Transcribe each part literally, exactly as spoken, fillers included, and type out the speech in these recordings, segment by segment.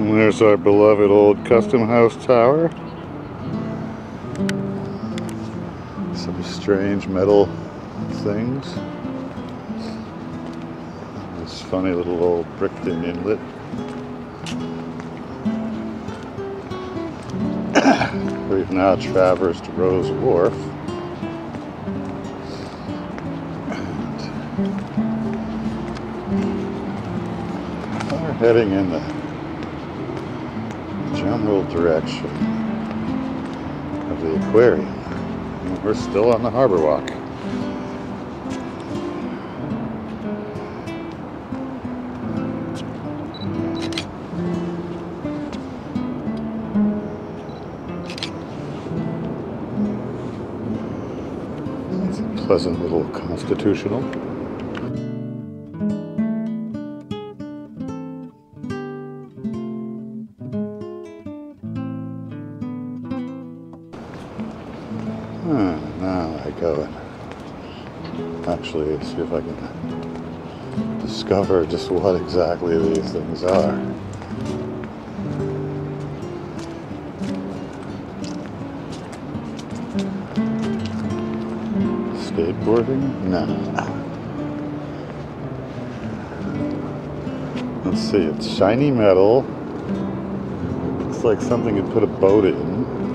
And there's our beloved old Custom House tower. Some strange metal things. This funny little old bricked in inlet. We've now traversed Rose Wharf. And we're heading in the general direction of the aquarium. And we're still on the Harbor Walk. It's a pleasant little constitutional. Ah, now I go and actually see if I can discover just what exactly these things are. Skateboarding? No. Let's see, it's shiny metal. Looks like something you'd put a boat in.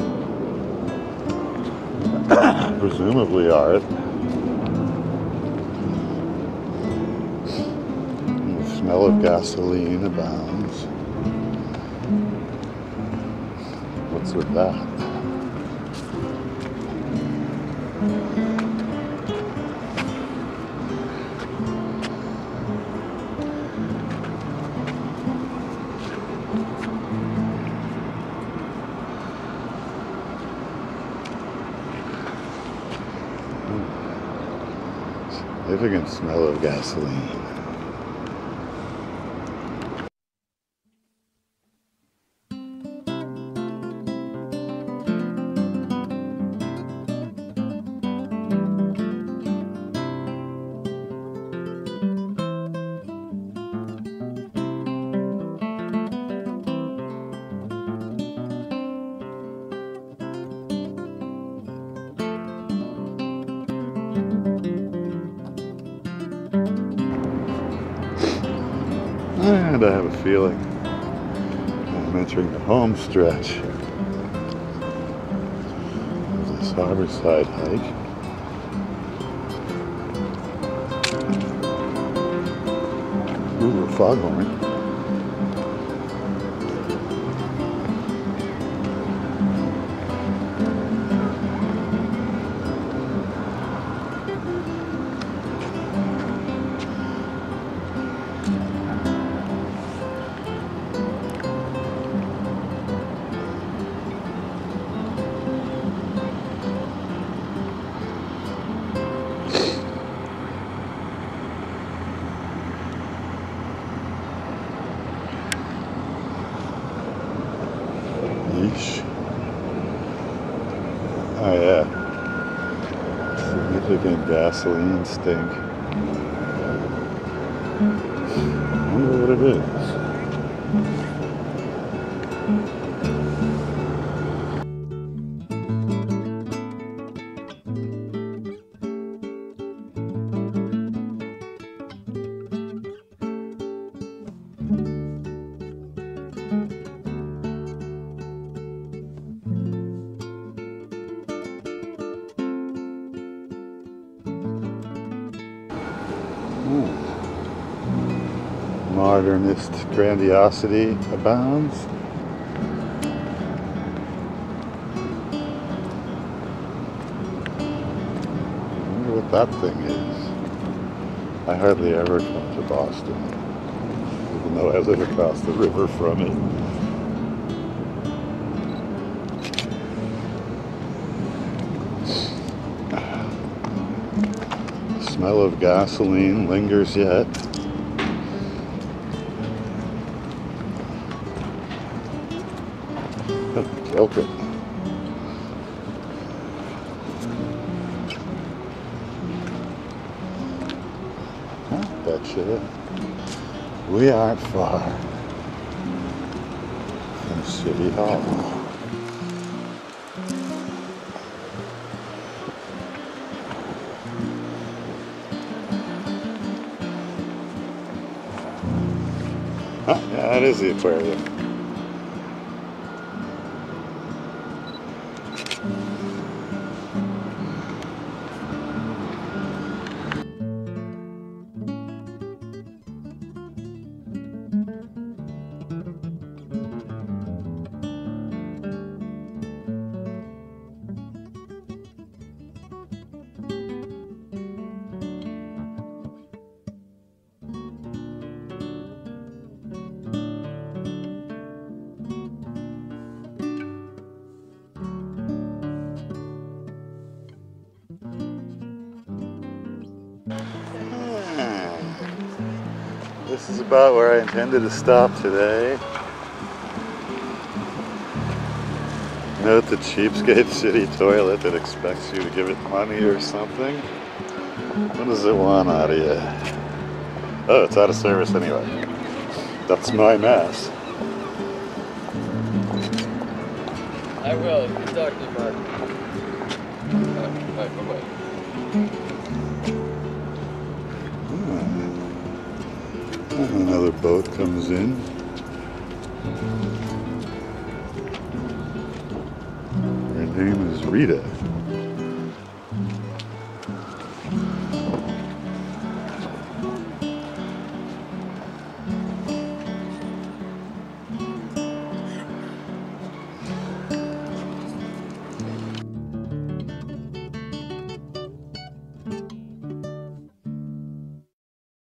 Presumably art. And the smell of gasoline abounds. What's with that? Significant smell of gasoline. And I have a feeling I'm entering the home stretch of this Harborside hike. Ooh, a foghorn. Oh yeah, significant gasoline stink. I wonder what it is. Modernist grandiosity abounds. I wonder what that thing is. I hardly ever come to Boston, even though I live across the river from it. The smell of gasoline lingers yet. Okay. I bet you we aren't far. City Hall. Huh, yeah, that is the aquarium. This is about where I intended to stop today. Note the cheapskate city toilet that expects you to give it money or something. What does it want out of you? Oh, it's out of service anyway. That's my mess. I will. You talk to Mark. Bye, bye, bye. Another boat comes in. Her name is Rita.